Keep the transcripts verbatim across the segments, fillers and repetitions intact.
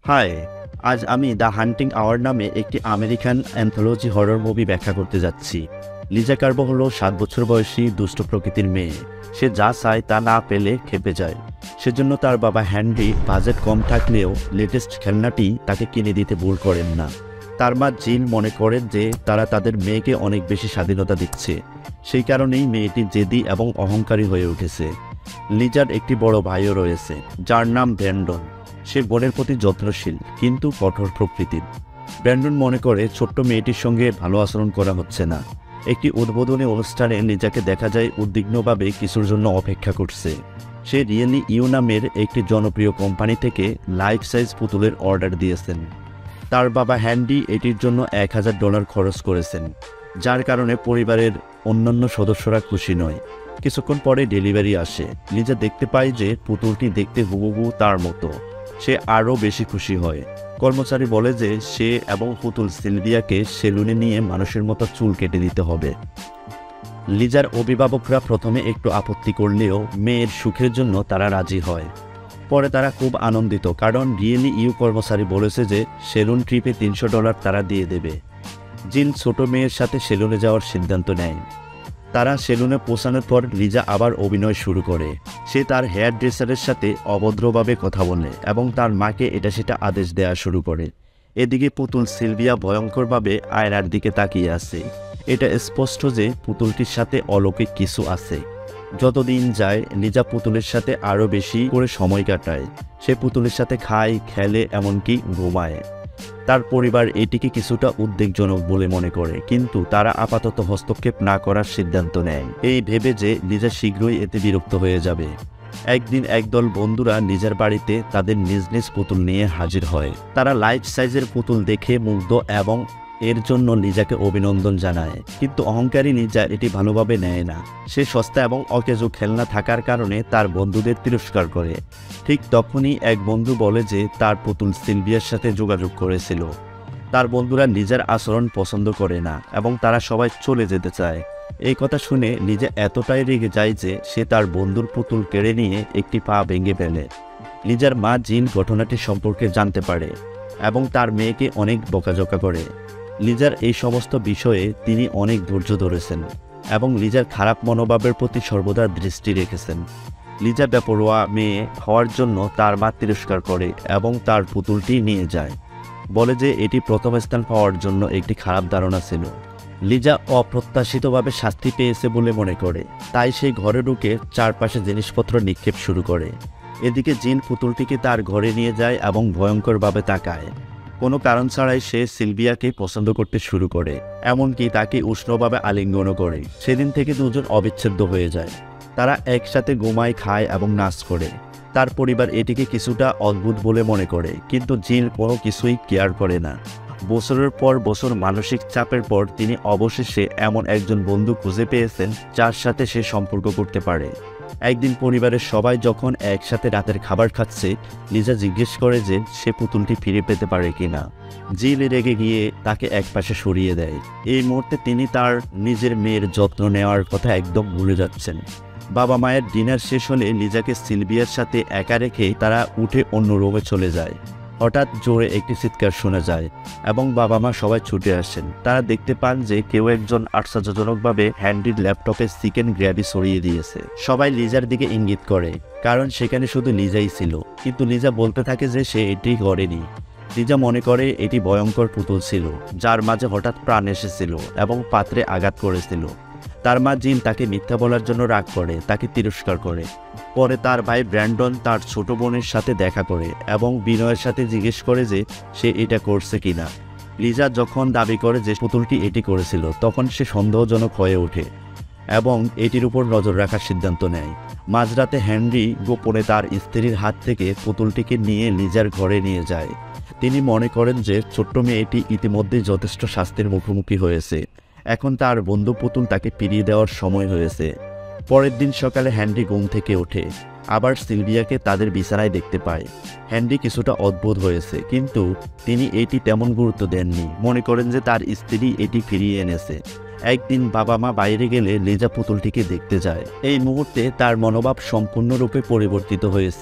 High, আজ আমি the hunting hour নামে একটি আমেরিকান অ্যান্থোলজি হরর মুভি ব্যাখ্যা করতে যাচ্ছি। লিজা কার্বো হলো সাত বছর বয়সী দুষ্ট প্রকৃতির মেয়ে। সে যা চায় তা না পেলে খেপে যায়। সেজন্য তার বাবা হ্যানরি বাজেট কম থাকলেও লেটেস্ট খেলনাটি তাকে কিনে দিতে ভুল করেন না। তার মা জিল মনে করেন যে তারা তাদের মেয়েকে অনেক বেশি স্বাধীনতা দিচ্ছে, সেই কারণেই মেয়েটি জেদি এবং অহংকারী হয়ে উঠেছে। লিজার একটি বড় ভাইও রয়েছে যার নাম ব্র্যান্ডন। সে বোনের প্রতি যত্নশীল কিন্তু কঠোর প্রকৃতির। ব্র্যান্ডন মনে করে ছোট্ট মেয়েটির সঙ্গে ভালো আচরণ করা হচ্ছে না। একটি উদ্বোধনী অনুষ্ঠানে লিজাকে দেখা যায় উদ্বিগ্নভাবে কিছুর জন্য অপেক্ষা করছে। সে রিয়েলি ইউ নামের একটি জনপ্রিয় কোম্পানি থেকে লাইফ সাইজ পুতুলের অর্ডার দিয়েছেন। তার বাবা হ্যান্ডি এটির জন্য এক হাজার ডলার খরচ করেছেন, যার কারণে পরিবারের অন্যান্য সদস্যরা খুশি নয়। কিছুক্ষণ পরে ডেলিভারি আসে। লিজা দেখতে পায় যে পুতুলটি দেখতে হুবহু তার মতো। সে আরও বেশি খুশি হয়। কর্মচারী বলে যে সে এবং পুতুল সিলভিয়াকে সেলুনে নিয়ে মানুষের মতো চুল কেটে দিতে হবে। লিজার অভিভাবকরা প্রথমে একটু আপত্তি করলেও মেয়ের সুখের জন্য তারা রাজি হয়। পরে তারা খুব আনন্দিত, কারণ রিয়েলি ইউ কর্মচারী বলেছে যে সেলুন ট্রিপে তিনশো ডলার তারা দিয়ে দেবে। জিল ছোট মেয়ের সাথে সেলুনে যাওয়ার সিদ্ধান্ত নেয়। তারা সেলুনে পৌঁছানোর পর লিজা আবার অভিনয় শুরু করে। সে তার হেয়ার ড্রেসারের সাথে অভদ্রভাবে কথা বলে এবং তার মাকে এটা সেটা আদেশ দেওয়া শুরু করে। এদিকে পুতুল সিলভিয়া ভয়ঙ্করভাবে আয়নার দিকে তাকিয়ে আছে। এটা স্পষ্ট যে পুতুলটির সাথে অলৌকিক কিছু আছে। যতদিন যায় লিজা পুতুলের সাথে আরও বেশি করে সময় কাটায়। সে পুতুলের সাথে খায়, খেলে, এমনকি ঘুমায়। তার পরিবার এটিকে কিছুটা উদ্বেগজনক বলে মনে করে, কিন্তু তারা আপাতত হস্তক্ষেপ না করার সিদ্ধান্ত নেয়, এই ভেবে যে লিজা শীঘ্রই এতে বিরক্ত হয়ে যাবে। একদিন একদল বন্ধুরা লিজার বাড়িতে তাদের নিজ নিজ পুতুল নিয়ে হাজির হয়। তারা লাইফ সাইজের পুতুল দেখে মুগ্ধ এবং এর জন্য লিজাকে অভিনন্দন জানায়। কিন্তু অহংকারী লিজা এটি ভালোভাবে নেয় না। সে সস্তা এবং অকেজো খেলনা থাকার কারণে তার বন্ধুদের তিরস্কার করে। ঠিক তখনই এক বন্ধু বলে যে তার পুতুল সিলভিয়ার সাথে যোগাযোগ করেছিল। তার বন্ধুরা লিজার আচরণ পছন্দ করে না এবং তারা সবাই চলে যেতে চায়। এই কথা শুনে লিজা এতটাই রেগে যায় যে সে তার বন্ধুর পুতুল কেড়ে নিয়ে একটি পা ভেঙে ফেলে। লিজার মা জিন ঘটনাটি সম্পর্কে জানতে পারে এবং তার মেয়েকে অনেক বকাঝকা করে। লিজার এই সমস্ত বিষয়ে তিনি অনেক ধৈর্য ধরেছেন এবং লিজার খারাপ মনোভাবের প্রতি সর্বদা দৃষ্টি রেখেছেন। লিজা বেপরোয়া মেয়ে হওয়ার জন্য তার মা তিরস্কার করে এবং তার পুতুলটি নিয়ে যায়, বলে যে এটি প্রথম স্থান পাওয়ার জন্য একটি খারাপ ধারণা ছিল। লিজা অপ্রত্যাশিতভাবে শাস্তি পেয়েছে বলে মনে করে, তাই সে ঘরে ঢুকে চারপাশে জিনিসপত্র নিক্ষেপ শুরু করে। এদিকে জিন পুতুলটিকে তার ঘরে নিয়ে যায় এবং ভয়ঙ্করভাবে তাকায়। কোনো কারণ ছাড়াই সে সিলভিয়াকে পছন্দ করতে শুরু করে, এমনকি তাকে উষ্ণভাবে আলিঙ্গনও করে। সেদিন থেকে দুজন অবিচ্ছেদ্য হয়ে যায়। তারা একসাথে ঘুমায়, খায় এবং নাচ করে। তার পরিবার এটিকে কিছুটা অদ্ভুত বলে মনে করে, কিন্তু জিল কোনো কিছুই কেয়ার করে না। বছরের পর বছর মানসিক চাপের পর তিনি অবশেষে এমন একজন বন্ধু খুঁজে পেয়েছেন যার সাথে সে সম্পর্ক করতে পারে। একদিন পরিবারের সবাই যখন একসাথে রাতের খাবার খাচ্ছে, লিজা জিজ্ঞেস করে যে সে পুতুলটি ফিরে পেতে পারে কিনা। জিল রেগে গিয়ে তাকে একপাশে সরিয়ে দেয়। এই মুহূর্তে তিনি তার নিজের মেয়ের যত্ন নেওয়ার কথা একদম ভুলে যাচ্ছেন। বাবা মায়ের ডিনার শেষ হলে লিজাকে সিলভিয়ার সাথে একা রেখে তারা উঠে অন্য রুমে চলে যায়। হঠাৎ জোরে একটি চিৎকার শোনা যায় এবং বাবা মা সবাই ছুটে আসেন। তারা দেখতে পান যে কেউ একজন আশ্চর্যজনকভাবে হ্যান্ডির ল্যাপটপে চিকেন গ্রেভি ছড়িয়ে দিয়েছে। সবাই লিজার দিকে ইঙ্গিত করে, কারণ সেখানে শুধু লিজাই ছিল, কিন্তু লিজা বলতে থাকে যে সে এটি করেনি। লিজা মনে করে এটি ভয়ঙ্কর পুতুল ছিল, যার মাঝে হঠাৎ প্রাণ এসেছিল এবং পাত্রে আঘাত করেছিল। তার মা জিন তাকে মিথ্যা বলার জন্য রাগ করে, তাকে তিরস্কার করে। পরে তার ভাই ব্র্যান্ডন তার ছোট বোনের সাথে দেখা করে এবং বিনয়ের সাথে জিজ্ঞেস করে যে সে এটা করছে কিনা। লিজা যখন দাবি করে যে পুতুলটি এটি করেছিল, তখন সে সন্দেহজনক হয়ে ওঠে এবং এটির উপর নজর রাখার সিদ্ধান্ত নেয়। মাঝরাতে হ্যানরি গোপনে তার স্ত্রীর হাত থেকে পুতুলটিকে নিয়ে লিজার ঘরে নিয়ে যায়। তিনি মনে করেন যে ছোট্ট মেয়েটি ইতিমধ্যেই যথেষ্ট শাস্তির মুখোমুখি হয়েছে। এখন তার বন্ধু পুতুল তাকে ফিরিয়ে দেওয়ার সময় হয়েছে। পরের দিন সকালে হ্যান্ডি ঘুম থেকে ওঠে, আবার সিলভিয়াকে তাদের বিছানায় দেখতে পায়। হ্যান্ডি কিছুটা অদ্ভুত হয়েছে, কিন্তু তিনি এটি তেমন গুরুত্ব দেননি। মনে করেন যে তার স্ত্রী এটি ফিরিয়ে এনেছে। একদিন বাবা মা বাইরে গেলে লিজা পুতুলটিকে দেখতে যায়। এই মুহূর্তে তার মনোভাব সম্পূর্ণরূপে পরিবর্তিত হয়েছে।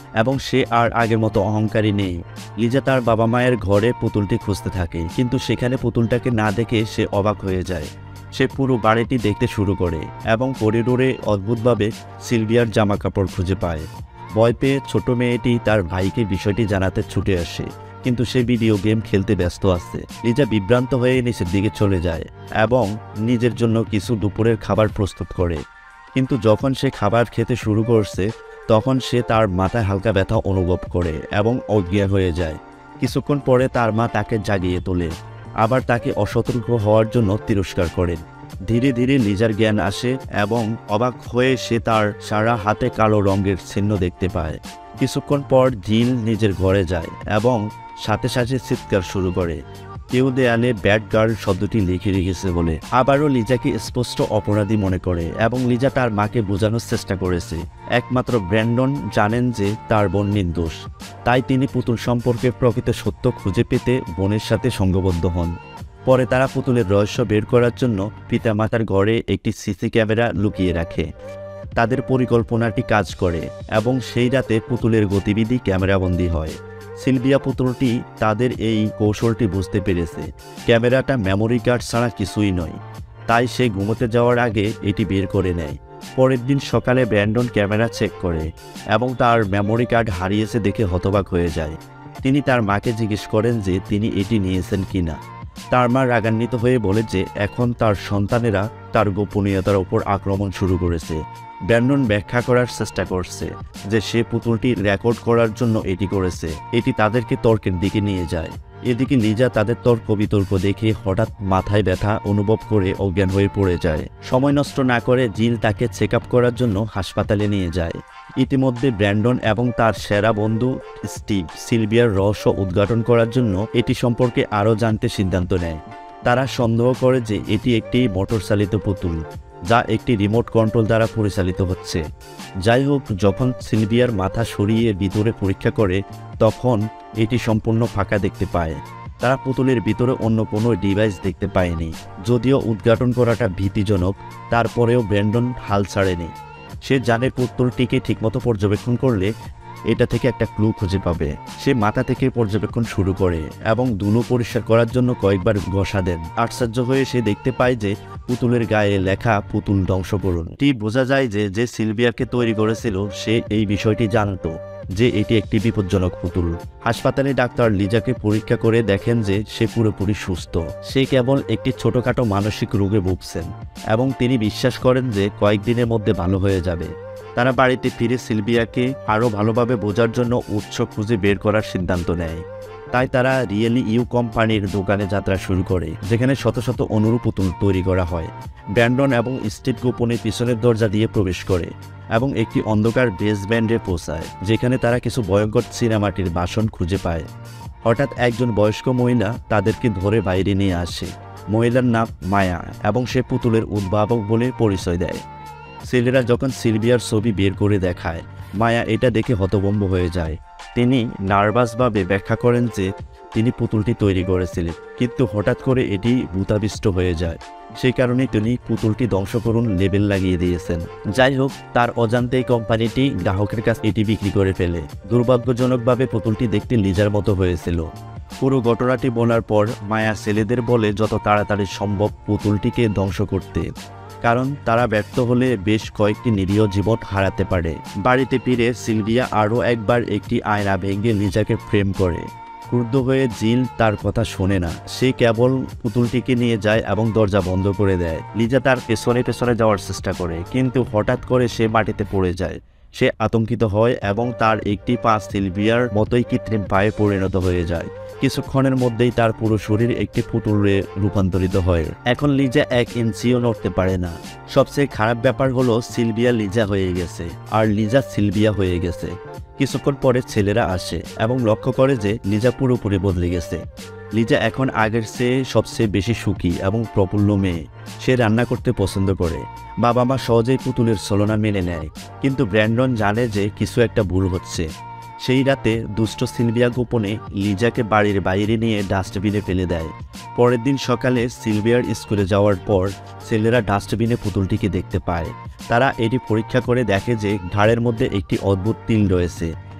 এবং সে আর আগের মতো অহংকারী নেই। লিজা তার বাবা মায়ের ঘরে পুতুলটি খুঁজতে থাকে, কিন্তু সেখানে পুতুলটাকে না দেখে সে অবাক হয়ে যায়। সে পুরো বাড়িটি দেখতে শুরু করে এবং করিডোরে অদ্ভুতভাবে সিলভিয়ার জামা কাপড় খুঁজে পায়। ভয় পেয়ে ছোট মেয়েটি তার ভাইকে বিষয়টি জানাতে ছুটে আসে, কিন্তু সে ভিডিও গেম খেলতে ব্যস্ত আছে। লিজা বিভ্রান্ত হয়ে নিচের দিকে চলে যায় এবং নিজের জন্য কিছু দুপুরের খাবার প্রস্তুত করে, কিন্তু যখন সে খাবার খেতে শুরু করছে তখন সে তার মাথায় হালকা ব্যথা অনুভব করে এবং অজ্ঞান হয়ে যায়। কিছুক্ষণ পরে তার মা তাকে জাগিয়ে তোলে, আবার তাকে অসতর্ক হওয়ার জন্য তিরস্কার করেন। ধীরে ধীরে লিজার জ্ঞান আসে এবং অবাক হয়ে সে তার সারা হাতে কালো রঙের চিহ্ন দেখতে পায়। কিছুক্ষণ পর জিল নিজের ঘরে যায় এবং সাথে সাথে চিৎকার শুরু করে, কেউ দেয়ালে ব্যাড গার্ল শব্দটি লিখে রেখেছে বলে। আবারও লিজাকে স্পষ্ট অপরাধী মনে করে এবং লিজা তার মাকে বোঝানোর চেষ্টা করেছে। একমাত্র ব্র্যান্ডন জানেন যে তার বোন নির্দোষ, তাই তিনি পুতুল সম্পর্কে প্রকৃত সত্য খুঁজে পেতে বোনের সাথে সংঘবদ্ধ হন। পরে তারা পুতুলের রহস্য বের করার জন্য পিতামাতার ঘরে একটি সিসি ক্যামেরা লুকিয়ে রাখে। তাদের পরিকল্পনাটি কাজ করে এবং সেই রাতে পুতুলের গতিবিধি ক্যামেরাবন্দি হয়। সিলভিয়া পুতুলটি তাদের এই কৌশলটি বুঝতে পেরেছে। ক্যামেরাটা মেমোরি কার্ড ছাড়া কিছুই নয়, তাই সে ঘুমোতে যাওয়ার আগে এটি বের করে নেয়। পরের দিন সকালে ব্র্যান্ডন ক্যামেরা চেক করে এবং তার মেমোরি কার্ড হারিয়েছে দেখে হতবাক হয়ে যায়। তিনি তার মাকে জিজ্ঞেস করেন যে তিনি এটি নিয়েছেন কিনা। তার মা রাগান্বিত হয়ে বলে যে এখন তার সন্তানেরা তার গোপনীয়তার ওপর আক্রমণ শুরু করেছে। ব্র্যান্ডন ব্যাখ্যা করার চেষ্টা করছে যে সে পুতুলটি রেকর্ড করার জন্য এটি করেছে। এটি তাদেরকে তর্কের দিকে নিয়ে যায়। এদিকে লিজা তাদের তর্ক বিতর্ক দেখে হঠাৎ মাথায় ব্যথা অনুভব করে অজ্ঞান হয়ে পড়ে যায়। সময় নষ্ট না করে জিল তাকে চেক আপ করার জন্য হাসপাতালে নিয়ে যায়। ইতিমধ্যে ব্র্যান্ডন এবং তার সেরা বন্ধু স্টিভ সিলভিয়ার রহস্য উদ্ঘাটন করার জন্য এটি সম্পর্কে আরও জানতে সিদ্ধান্ত নেয়। তারা সন্দেহ করে যে এটি একটি মোটর চালিত পুতুল, যা একটি রিমোট কন্ট্রোল দ্বারা পরিচালিত হচ্ছে। যাই হোক, যখন সিলভিয়ার মাথা সরিয়ে ভিতরে পরীক্ষা করে তখন এটি সম্পূর্ণ ফাঁকা দেখতে পায়। তারা পুতুলের ভিতরে অন্য কোনো ডিভাইস দেখতে পায়নি। যদিও উদ্ঘাটন করাটা ভীতিজনক, তারপরেও ব্র্যান্ডন হাল ছাড়েনি। সে জানে পুতুলটিকে ঠিকমতো পর্যবেক্ষণ করলে এটা থেকে একটা ক্লু খুঁজে পাবে। সে মাথা থেকে পর্যবেক্ষণ শুরু করে এবং ধুলো পরিষ্কার করার জন্য কয়েকবার ঘষা দেন। আশ্চর্য হয়ে সে দেখতে পায় যে পুতুলের গায়ে লেখা পুতুল ধ্বংস করুন। এটি বোঝা যায় যে যে সিলভিয়াকে তৈরি করেছিল সে এই বিষয়টি জানতো যে এটি একটি বিপজ্জনক পুতুল। হাসপাতালে ডাক্তার লিজাকে পরীক্ষা করে দেখেন যে সে পুরোপুরি সুস্থ। সে কেবল একটি ছোটখাটো মানসিক রোগে ভুগছেন এবং তিনি বিশ্বাস করেন যে কয়েকদিনের মধ্যে ভালো হয়ে যাবে। তারা বাড়িতে ফিরে সিলভিয়াকে আরও ভালোভাবে বোঝার জন্য উৎস খুঁজে বের করার সিদ্ধান্ত নেয়। তাই তারা রিয়েলি ইউ কোম্পানির দোকানে যাত্রা শুরু করে, যেখানে শত শত অনুরূপ পুতুল তৈরি করা হয়। ব্র্যান্ডন এবং স্টিভ গোপনে পিছনের দরজা দিয়ে প্রবেশ করে এবং একটি অন্ধকার বেসব্যান্ডে পৌঁছায়, যেখানে তারা কিছু ভয়ঙ্কর সিনেমাটির বাসন খুঁজে পায়। হঠাৎ একজন বয়স্ক মহিলা তাদেরকে ধরে বাইরে নিয়ে আসে। মহিলার নাম মায়া এবং সে পুতুলের উদ্ভাবক বলে পরিচয় দেয়। ছেলেরা যখন সিলভিয়ার ছবি বের করে দেখায়, মায়া এটা দেখে হতভম্ব হয়ে যায়। তিনি নার্ভাসভাবে ব্যাখ্যা করেন যে তিনি পুতুলটি তৈরি করেছিলেন, কিন্তু হঠাৎ করে এটি ভূতাবিষ্ট হয়ে যায়। সেই কারণে তিনি পুতুলটি ধ্বংস করুন লেবেল লাগিয়ে দিয়েছেন। যাই হোক, তার অজান্তেই কোম্পানিটি গ্রাহকের কাছে এটি বিক্রি করে ফেলে। দুর্ভাগ্যজনকভাবে পুতুলটি দেখতে লিজার মতো হয়েছিল। পুরো ঘটনাটি বলার পর মায়া ছেলেদের বলে যত তাড়াতাড়ি সম্ভব পুতুলটিকে ধ্বংস করতে, কারণ তারা ব্যর্থ হলে বেশ কয়েকটি নিরীহ জীবন হারাতে পারে। বাড়িতে ফিরে সিলভিয়া আরও একবার একটি আয়না ভেঙে লিজাকে ফ্রেম করে। ক্রুদ্ধ হয়ে জিল তার কথা শোনে না। সে কেবল পুতুলটিকে নিয়ে যায় এবং দরজা বন্ধ করে দেয়। লিজা তার পেছনে পেছনে যাওয়ার চেষ্টা করে, কিন্তু হঠাৎ করে সে মাটিতে পড়ে যায়। সে আতঙ্কিত হয় এবং তার একটি পা সিলভিয়ার মতোই কৃত্রিম পায়ে পরিণত হয়ে যায়। কিছুক্ষণের মধ্যেই তার পুরো শরীর একটি পুতুলে রূপান্তরিত হয়। এখন লিজা এক ইঞ্চিও নড়তে পারে না। সবচেয়ে খারাপ ব্যাপার হলো সিলভিয়া লিজা হয়ে গেছে আর লিজা সিলভিয়া হয়ে গেছে। কিছুক্ষণ পরে ছেলেরা আসে এবং লক্ষ্য করে যে লিজা পুরোপুরি বদলে গেছে। লিজা এখন আগের চেয়ে সবচেয়ে বেশি সুখী এবং প্রফুল্ল মেয়ে। সে রান্না করতে পছন্দ করে। বাবা মা সহজেই পুতুলের ছলনা মেনে নেয়, কিন্তু ব্র্যান্ডন জানে যে কিছু একটা ভুল হচ্ছে। সেই রাতে দুষ্ট সিলভিয়া গোপনে লিজাকে বাড়ির বাইরে নিয়ে ডাস্টবিনে ফেলে দেয়। পরের দিন সকালে সিলভিয়ার স্কুলে যাওয়ার পর ছেলেরা ডাস্টবিনে পুতুলটিকে দেখতে পায়। তারা এটি পরীক্ষা করে দেখে যে ঘাড়ের মধ্যে একটি অদ্ভুত তিল রয়েছে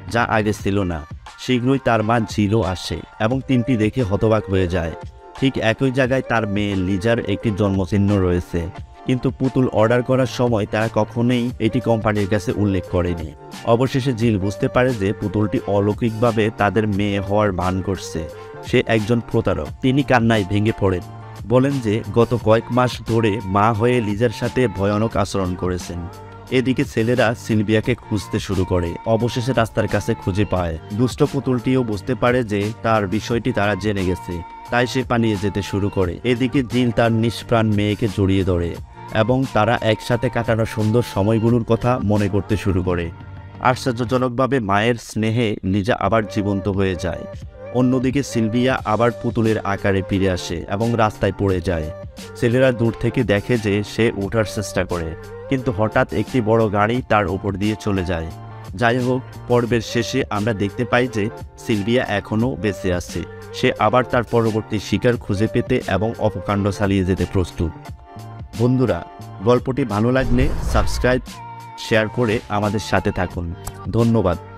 যা আগে ছিল না। শীঘ্রই তার মা জিলো আসে এবং তিনটি দেখে হতবাক হয়ে যায়। ঠিক একই জায়গায় তার মেয়ে লিজার একটি জন্মচিহ্ন রয়েছে, কিন্তু পুতুল অর্ডার করার সময় তারা কখনোই এটি কোম্পানির কাছে উল্লেখ করেনি। অবশেষে জিল বুঝতে পারে যে পুতুলটি অলৌকিকভাবে তাদের মেয়ে হওয়ার ভান করছে। সে একজন প্রতারক। তিনি কান্নায় ভেঙে পড়েন, বলেন যে গত কয়েক মাস ধরে মা হয়ে লিজার সাথে ভয়ানক আচরণ করেছেন। এদিকে ছেলেরা সিলভিয়াকে খুঁজতে শুরু করে, অবশেষে রাস্তার কাছে খুঁজে পায়। দুষ্ট পুতুলটিও বুঝতে পারে যে তার বিষয়টি তারা জেনে গেছে, তাই সে পালিয়ে যেতে শুরু করে। এদিকে জিল তার নিষ্প্রাণ মেয়েকে জড়িয়ে ধরে এবং তারা একসাথে কাটানো সুন্দর সময়গুলোর কথা মনে করতে শুরু করে। আশ্চর্যজনকভাবে মায়ের স্নেহে লিজা আবার জীবন্ত হয়ে যায়। অন্যদিকে সিলভিয়া আবার পুতুলের আকারে ফিরে আসে এবং রাস্তায় পড়ে যায়। ছেলেরা দূর থেকে দেখে যে সে ওঠার চেষ্টা করে, কিন্তু হঠাৎ একটি বড় গাড়ি তার উপর দিয়ে চলে যায়। যাই হোক, পর্বের শেষে আমরা দেখতে পাই যে সিলভিয়া এখনও বেঁচে আছে। সে আবার তার পরবর্তী শিকার খুঁজে পেতে এবং অপকাণ্ড চালিয়ে যেতে প্রস্তুত। বন্ধুরা, গল্পটি ভালো লাগলে সাবস্ক্রাইব, শেয়ার করে আমাদের সাথে থাকুন। ধন্যবাদ।